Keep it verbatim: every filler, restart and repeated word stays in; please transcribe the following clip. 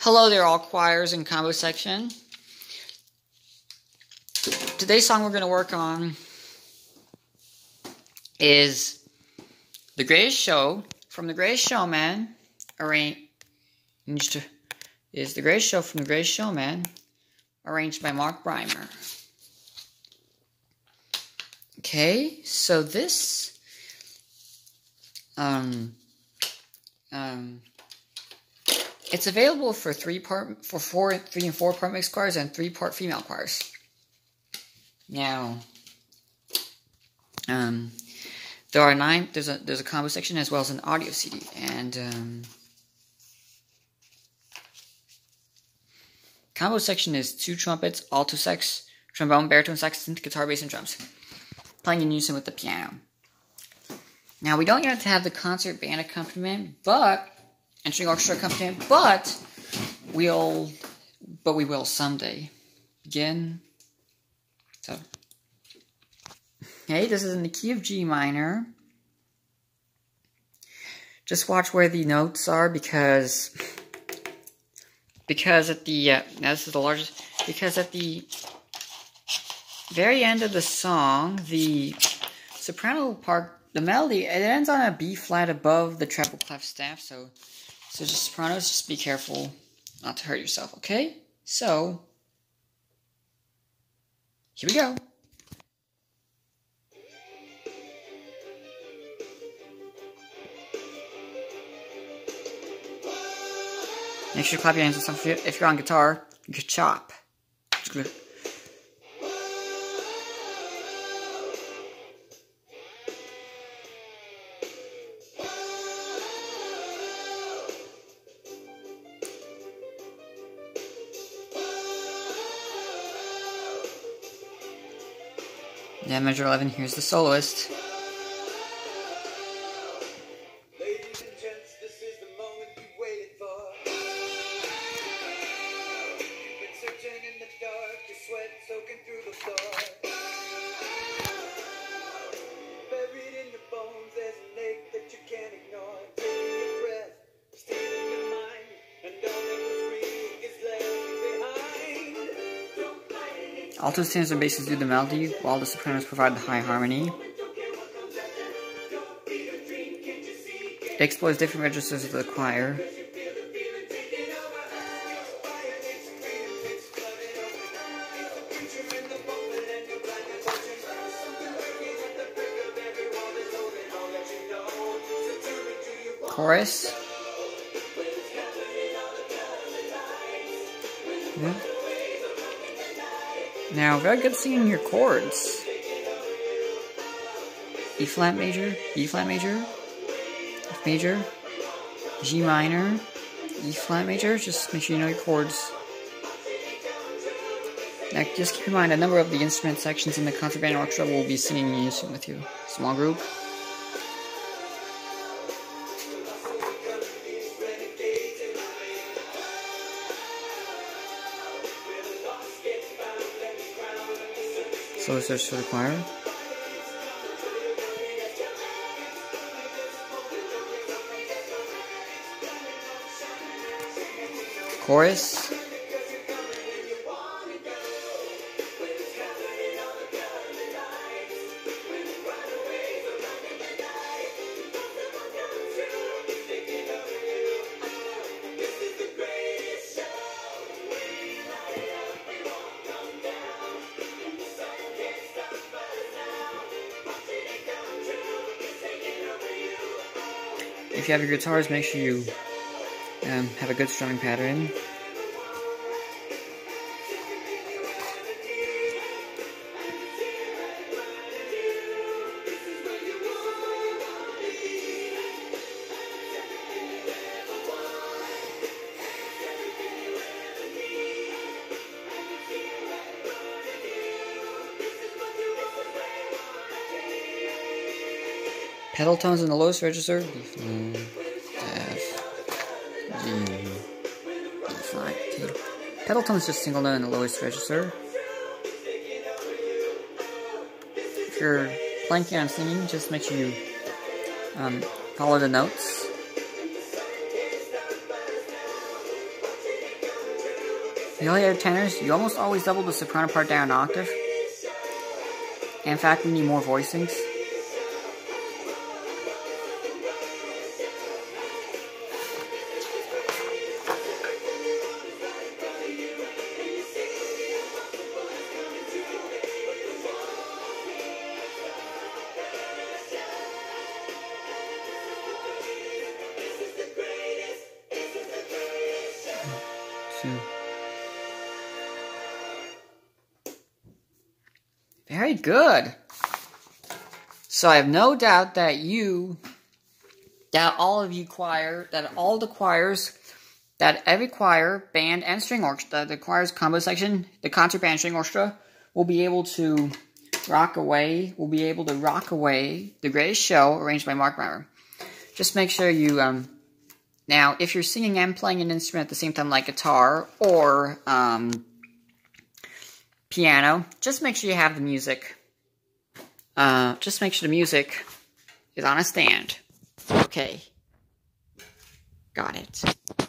Hello there, all choirs and combo section. Today's song we're going to work on is The Greatest Show from The Greatest Showman, arranged is The Greatest Show from The Greatest Showman, arranged by Mark Brymer. Okay, so this um um it's available for three part for four three and four part mixed choirs and three part female choirs. Now, um, there are nine. There's a there's a combo section as well as an audio C D, and um, combo section is two trumpets, alto sax, trombone, baritone sax, synth, guitar, bass, and drums, playing in unison with the piano. Now, we don't yet have the concert band accompaniment, but and string orchestra accompaniment, but we'll but we will someday. Begin. So, okay, this is in the key of G minor. Just watch where the notes are because because at the uh, now this is the largest because at the very end of the song, the soprano part, the melody, it ends on a B flat above the treble clef staff. So, so just sopranos, just be careful not to hurt yourself. Okay, so. Here we go. Make sure to clap your hands and stuff. If you're on guitar, you can chop. Yeah, measure eleven, here's the soloist. Ladies and gents, this is the moment you waited for. You've been searching in the dark, your sweat soaking through the floor. Buried in your bones, there's an ache that you can't ignore. Taking your breath, stealing your mind, and all that was real is left behind. Altos, tenors, and basses do the melody, while the sopranos provide the high harmony. It explores different registers of the choir. Chorus. Yeah. Now, very good singing your chords. E flat major, E flat major, F major, G minor, E flat major. Just make sure you know your chords. Now, just keep in mind a number of the instrument sections in the concert band orchestra will be singing in unison with you. Small group. So is this for the choir? Chorus. If you have your guitars, make sure you um, have a good strumming pattern. Pedal tones in the lowest register. B flat, F, G, B flat, G. Pedal tones just single note in the lowest register. If you're planking on singing, just make sure you um, follow the notes. The only other tenors, you almost always double the soprano part down an octave. In fact, we need more voicings. Two. Very good. So I have no doubt that you, that all of you choir, that all the choirs, that every choir, band, and string orchestra, the choir's combo section, the concert band string orchestra, will be able to rock away, will be able to rock away the greatest show arranged by Mark Brymer. Just make sure you, um, now, if you're singing and playing an instrument at the same time, like guitar or um, piano, just make sure you have the music. Uh, just make sure the music is on a stand. Okay. Got it.